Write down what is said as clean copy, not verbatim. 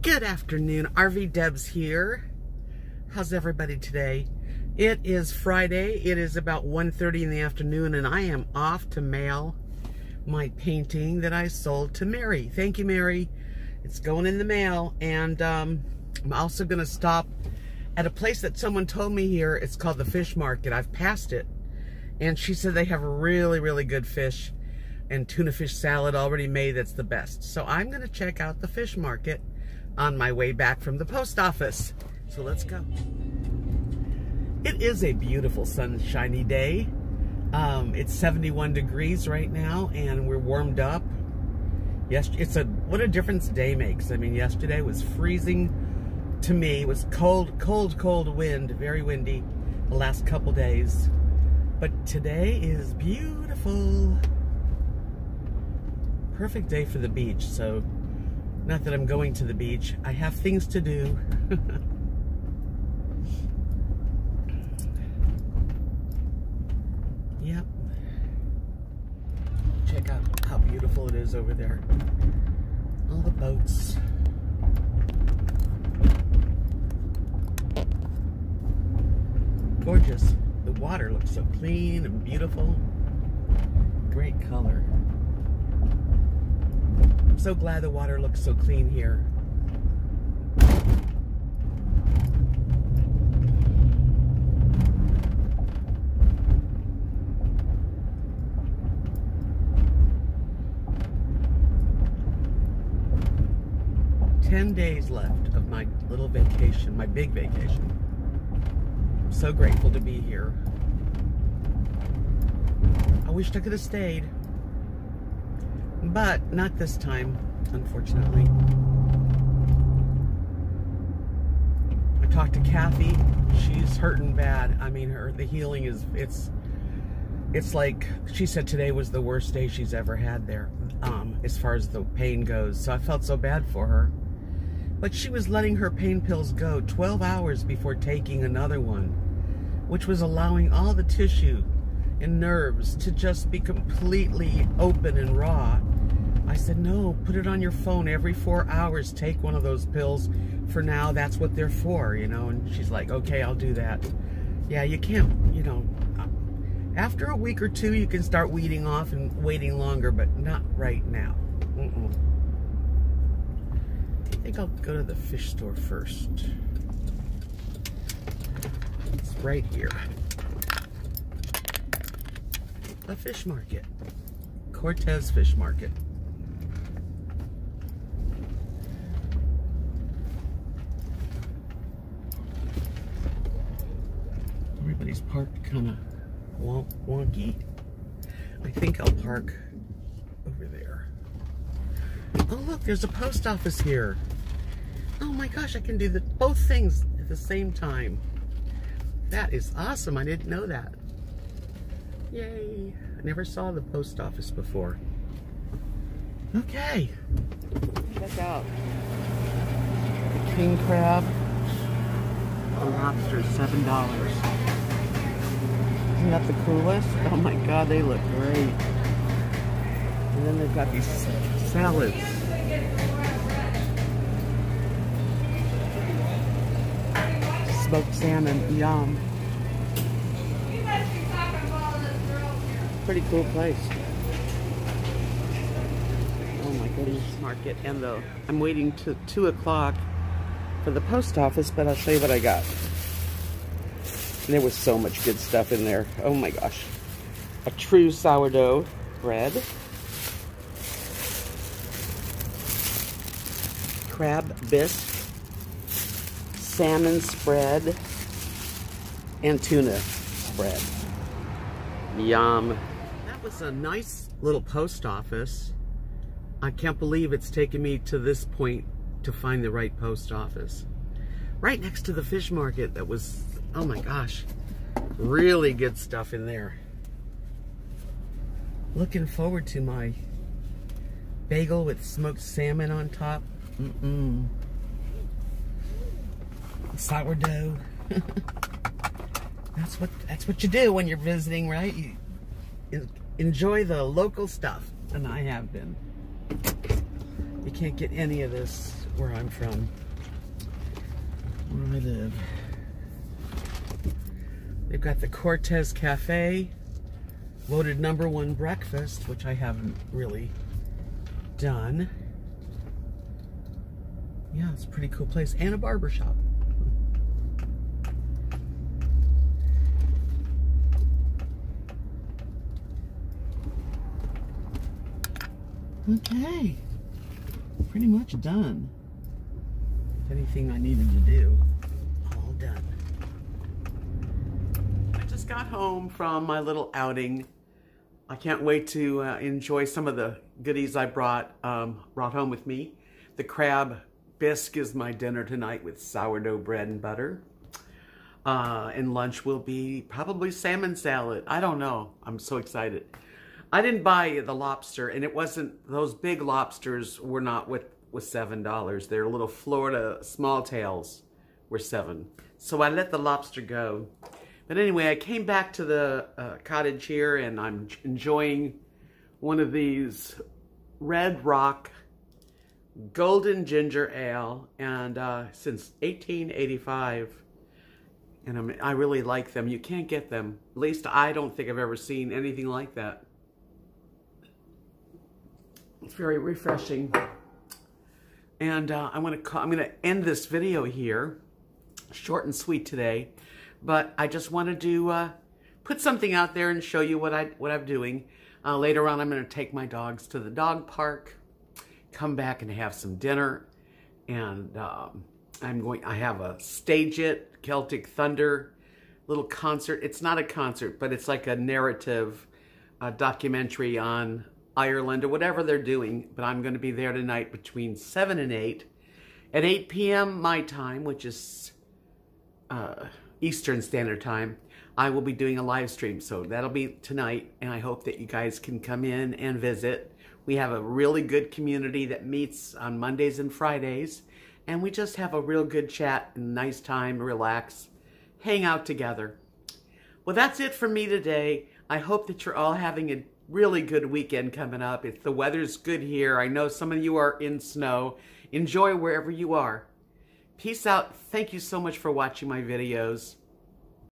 Good afternoon, RV Debs here. How's everybody today? It is Friday. It is about 1:30 in the afternoon, and I am off to mail my painting that I sold to Mary. Thank you, Mary. It's going in the mail, and I'm also going to stop at a place that someone told me here. It's called the Fish Market. I've passed it, and she said they have really, really good fish and tuna fish salad already made that's the best. So I'm going to check out the Fish Market on my way back from the post office. So let's go. It is a beautiful sunshiny day. It's 71 degrees right now, and we're warmed up. Yes, what a difference a day makes. I mean, yesterday was freezing to me. It was cold, cold, cold wind, very windy the last couple days. But today is beautiful. Perfect day for the beach. So not that I'm going to the beach. I have things to do. Yep. Check out how beautiful it is over there. All the boats. Gorgeous. The water looks so clean and beautiful. Great color. I'm so glad the water looks so clean here. Ten days left of my little vacation, my big vacation. I'm so grateful to be here. I wished I could have stayed. But not this time, unfortunately. I talked to Kathy. She's hurting bad. I mean, the healing is, it's like, she said today was the worst day she's ever had there, as far as the pain goes. So I felt so bad for her. But she was letting her pain pills go 12 hours before taking another one, which was allowing all the tissue and nerves to just be completely open and raw. I said, no, put it on your phone every 4 hours. Take one of those pills for now. That's what they're for, you know. And she's like, okay, I'll do that. Yeah, you can't, you know, after a week or two, you can start weeding off and waiting longer, but not right now. I think I'll go to the fish store first. It's right here. The Fish Market. Cortez Fish Market. Everybody's parked kind of wonky. I think I'll park over there. Oh look, there's a post office here. Oh my gosh, I can do both things at the same time. That is awesome. I didn't know that. Yay. I never saw the post office before. Okay. Check out the king crab. The lobster, $7. Isn't that the coolest? Oh my god, they look great. And then they've got these salads. Smoked salmon, yum. Pretty cool place. Oh my goodness, market. And I'm waiting till 2 o'clock for the post office, but I'll show you what I got. And there was so much good stuff in there. Oh my gosh. A true sourdough bread. Crab bisque. Salmon spread. And tuna spread. Yum. That was a nice little post office. I can't believe it's taken me to this point to find the right post office. Right next to the fish market. That was, oh my gosh, really good stuff in there. Looking forward to my bagel with smoked salmon on top. Sourdough. That's what you do when you're visiting, right? You enjoy the local stuff, and I have been. You can't get any of this where I'm from, where I live. They've got the Cortez Cafe, voted #1 breakfast, which I haven't really done. Yeah, it's a pretty cool place, and a barber shop. Okay, pretty much done. Anything I needed to do, all done. I just got home from my little outing. I can't wait to enjoy some of the goodies I brought home with me. The crab bisque is my dinner tonight with sourdough bread and butter. And lunch will be probably salmon salad. I don't know. I'm so excited. I didn't buy the lobster, and it wasn't, those big lobsters were not with $7. They're little Florida small tails were $7. So I let the lobster go. But anyway, I came back to the cottage here, and I'm enjoying one of these Red Rock Golden Ginger Ale, and since 1885, and I really like them. You can't get them. At least I don't think I've ever seen anything like that. It's very refreshing. And I'm gonna end this video here, short and sweet today. But I just wanted to put something out there and show you what I'm doing. Later on, I'm going to take my dogs to the dog park, come back and have some dinner, and I have a Stage It Celtic Thunder little concert. It's not a concert, but it's like a narrative documentary on Ireland or whatever they're doing. But I'm going to be there tonight between 7 and 8. At 8 p.m. my time, which is Eastern Standard Time, I will be doing a live stream. So that'll be tonight, and I hope that you guys can come in and visit. We have a really good community that meets on Mondays and Fridays, and we just have a real good chat and nice time, relax, hang out together. Well, that's it for me today. I hope that you're all having a really good weekend coming up. The weather's good here. I know some of you are in snow. Enjoy wherever you are. Peace out. Thank you so much for watching my videos.